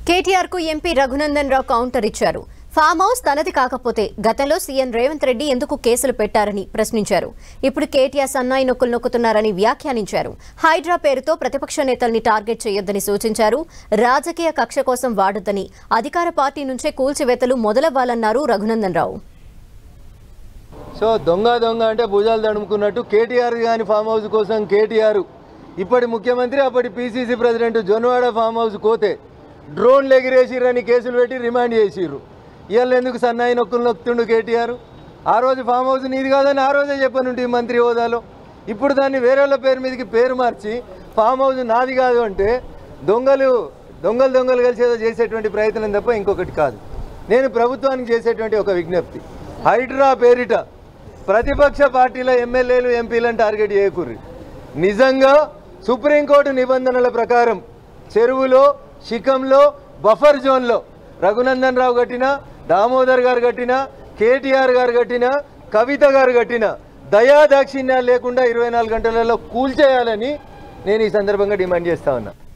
కేటీఆర్ కు MP Raghunandan Rao counter ఇచ్చారు. Farm house తనది కాకపోతే గతంలో సీఎం రేవంత్ రెడ్డి ఎందుకు కేసులు పెట్టారని ప్రశ్నించారు. ఇప్పుడు కేటీఆర్ సన్నాయి నొక్కులు నొక్కుతున్నారని వ్యాఖ్యానించారు. హైడ్రా పేరుతో ప్రతిపక్ష నేతల్ని టార్గెట్ చేయొద్దని సూచించారు. రాజకీయ కక్ష కోసం వాడొద్దని, అధికార పార్టీ నుంచే కూల్చివేతలు మొదలవ్వాలన్నారు రఘునందన్ రావు. సో దొంగ అంటే భుజాలు తడుముకున్నట్టు కేటీఆర్ గాని ఫామ్ హౌస్ కోసం కేటీఆర్ ఇప్పటి ముఖ్యమంత్రి అప్పటి PCC president Janwada farm house కోతే డ్రోన్లు ఎగిరేసిర్రని కేసులు పెట్టి రిమాండ్ చేసిర్రు. ఇవాళ ఎందుకు సన్నాయి నొక్కులు నొక్కుతుండు కేటీఆర్? ఆ రోజు ఫామ్ హౌస్ నీది కాదని ఆ రోజే చెప్పనుంటి మంత్రి హోదాలో. ఇప్పుడు దాన్ని వేరేళ్ళ పేరు మీదకి పేరు మార్చి ఫామ్ హౌస్ నాది కాదు అంటే దొంగలు కలిసి ఏదో చేసేటువంటి ప్రయత్నం తప్ప ఇంకొకటి కాదు. నేను ప్రభుత్వానికి చేసేటువంటి ఒక విజ్ఞప్తి, హైడ్రా పేరిట ప్రతిపక్ష పార్టీల ఎమ్మెల్యేలు ఎంపీలను టార్గెట్ చేయకూర్రి. నిజంగా సుప్రీంకోర్టు నిబంధనల ప్రకారం చెరువులో శిఖంలో బఫర్ జోన్లో రఘునందన్ రావు కట్టిన, దామోదర్ గారు కట్టిన, కేటీఆర్ గారు కట్టిన, కవిత గారు కట్టిన దయాదాక్షిణ్యాలు లేకుండా 24 గంటలలో కూల్చేయాలని నేను ఈ సందర్భంగా డిమాండ్ చేస్తా ఉన్నా.